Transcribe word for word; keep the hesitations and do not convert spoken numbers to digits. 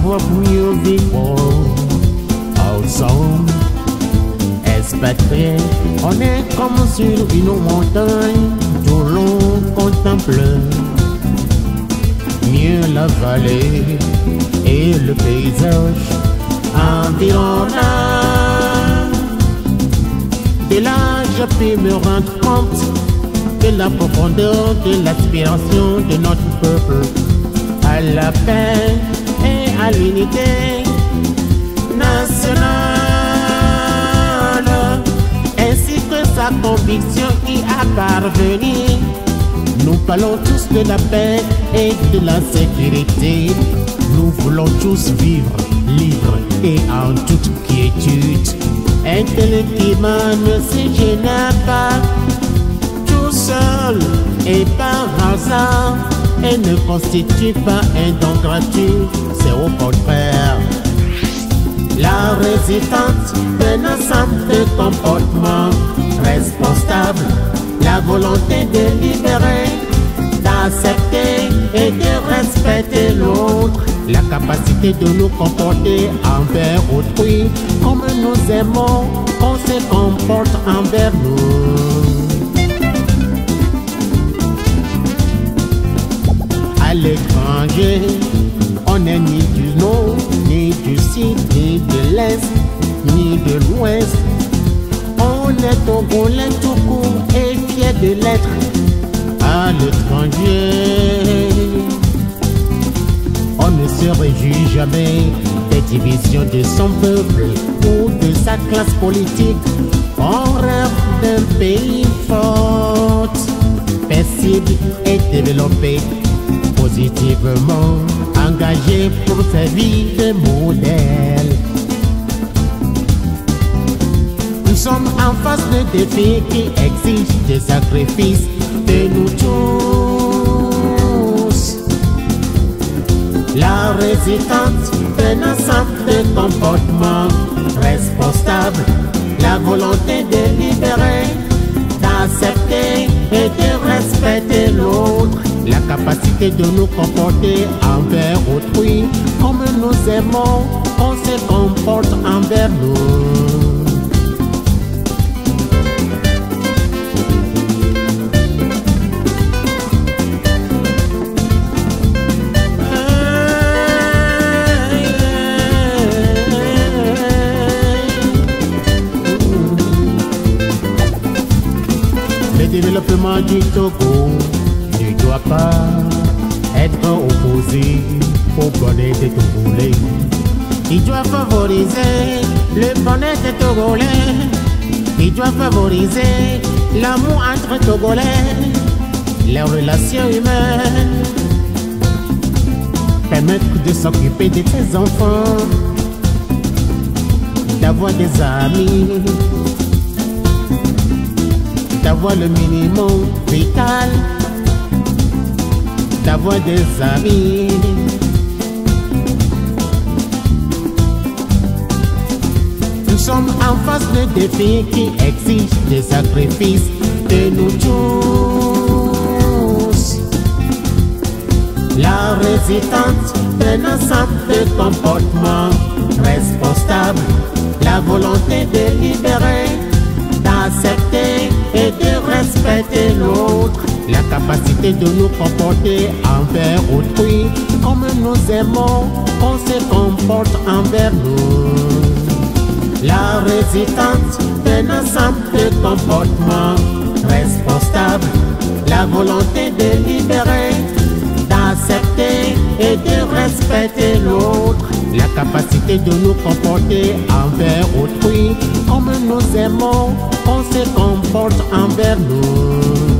savoir mieux vivre ensemble. Expatriés, on est comme sur une montagne, tout l'on contemple mieux la vallée et le paysage environnant. De là, je peux me rendre compte de la profondeur de l'aspiration de notre peuple à la paix et à l'unité nationale, ainsi que sa conviction y à parvenir. Nous parlons tous de la paix et de la sécurité. Nous voulons tous vivre libres et en toute quiétude. Un tel climat ne se génère pas tout seul et par hasard, et ne constitue pas un don gratuit, c'est au contraire la résultante d'un ensemble de comportements responsables, la volonté de libérer, d'accepter et de respecter l'autre, la capacité de nous comporter envers autrui comme nous aimons qu'on se comporte envers nous. À l'étranger, on n'est ni du nord, ni du sud, ni de l'est, ni de l'ouest. On est togolais tout court et fier de l'être. À l'étranger, on ne se réjouit jamais des divisions de son peuple ou de sa classe politique. On rêve d'un pays fort, paisible et développé, positivement engagé pour servir de modèle. Nous sommes en face de défis qui exigent des sacrifices de nous tous. La résultante d'un ensemble de comportements responsables, la volonté de libérer, d'accepter et de respecter l'autre, la capacité de nous comporter envers autrui comme nous aimons qu'on se comporte envers nous. Le développement du Togo ne doit pas être opposé au bonheur des Togolais. Il doit favoriser le bonheur des Togolais. Il doit favoriser l'amour entre Togolais, les relations humaines, permettre de s'occuper de tes enfants, d'avoir des amis, d'avoir le minimum vital, d'avoir des amis. Nous sommes en face de défis qui exigent des sacrifices de nous tous. La résultante d'un ensemble de comportements responsables, la volonté de libérer, d'accepter et de respecter l'autre, la capacité de nous comporter envers autrui comme nous aimons qu'on se comporte envers nous. La résultante d'un ensemble de comportements responsables, la volonté de libérer, d'accepter et de respecter l'autre, la capacité de nous comporter envers autrui comme nous aimons qu'on se comporte envers nous.